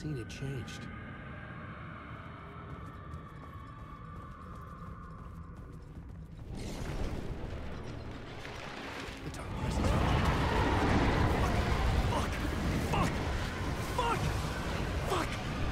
seen it changed. The dark presence. Fuck! Fuck! Fuck! Fuck!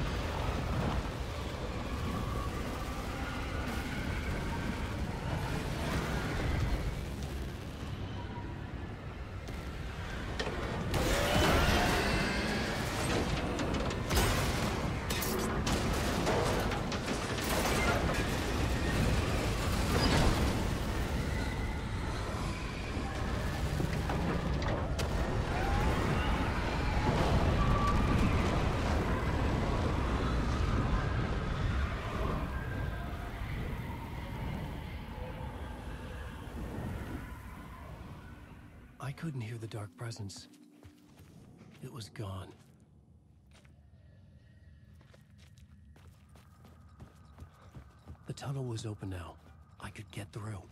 I couldn't hear the dark presence. It was gone. The tunnel was open now. I could get through.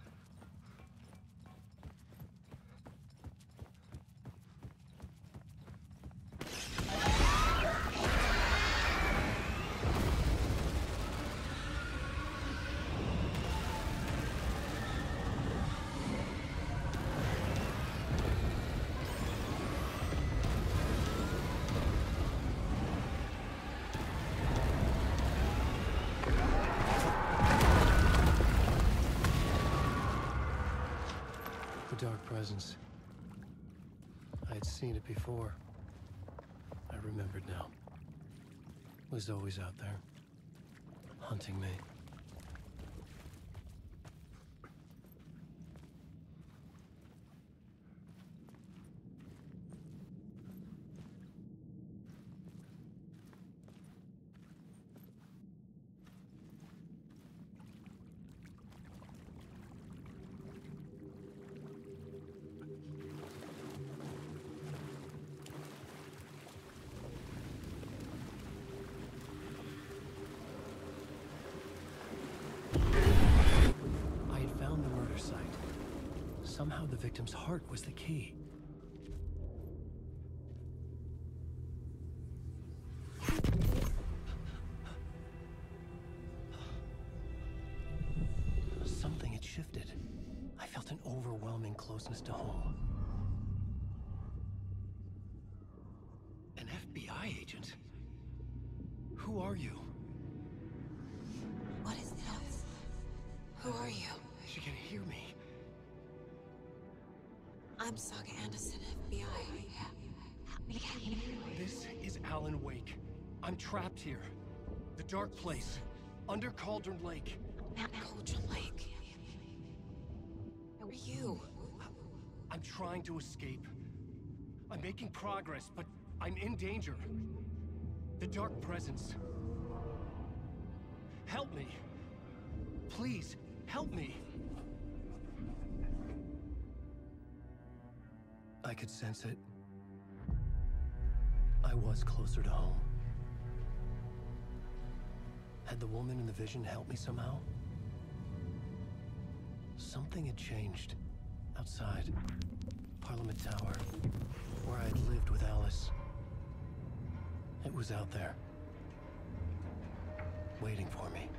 The dark presence. I had seen it before. I remembered now. It was always out there, hunting me. Somehow the victim's heart was the key. Something had shifted. I felt an overwhelming closeness to home. An FBI agent? Who are you? What is this? Who are you? She can hear me. I'm Saga Anderson, FBI. This is Alan Wake. I'm trapped here. The dark place. Under Cauldron Lake. Cauldron Lake. Who are you? I'm trying to escape. I'm making progress, but I'm in danger. The dark presence. Help me. Please, help me. I could sense it. I was closer to home. Had the woman in the vision helped me somehow? Something had changed. Outside. Parliament Tower. Where I'd lived with Alice. It was out there. Waiting for me.